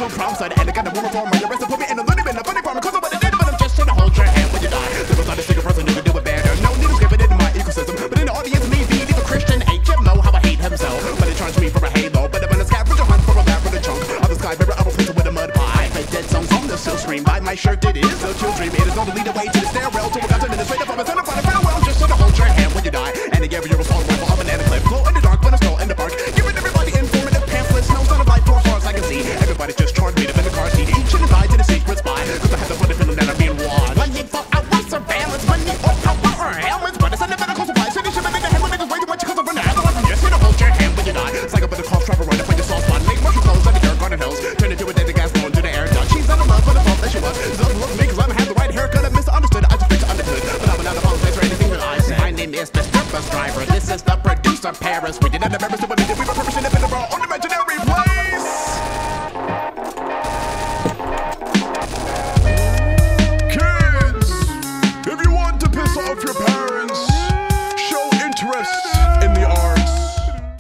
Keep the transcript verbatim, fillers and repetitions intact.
no prom son, and I got a woman for my arrest and put me in a little bit of funny farm. Cause I'm what I did, but I'm just trying to hold your hand when you die. There was not a single person who could do it better. No need to skip it into my ecosystem. But in the audience, me be leave a Christian H M O, how I hate himself. But they charge me for a halo. But I'm in a scavenger hunt for a bat with a chunk. Of the sky, river, I will place it with a mud pie. I dead songs on the still scream by my shirt. It is no chill dream. It is not to lead the way to the stairwell. To a God's administrative of a center for the farewell. Just trying to hold your hand when you die. And again, you're a small rifle of an clip. Glow in the dark, but I'm still in the park. Giving everybody informative pamphlets. No son of life for as far as I can see. Everybody just charged me to in the car seat. Each should have died in a secret spot. Cause I had the funny feeling that I'm being watched. Money for our surveillance. Money or power or helmets. But it's a medical supply. So they should have made the hand when niggas way too much because I'm running out of them. Just gonna hold your hand when you die. It's like a bit of cross trapper right up in your soft spot. Make mushroom clothes under your garden hills. Turn into a dead gas going to the air duct. She's not in love, but I thought that she was. Doesn't look at me cause I don't have the right haircut. I misunderstood. I just fixed understood. But I'm not apologize for anything that I say. My name is Mister Bus Driver. This is the producer Paris. We did not have ever we were purposing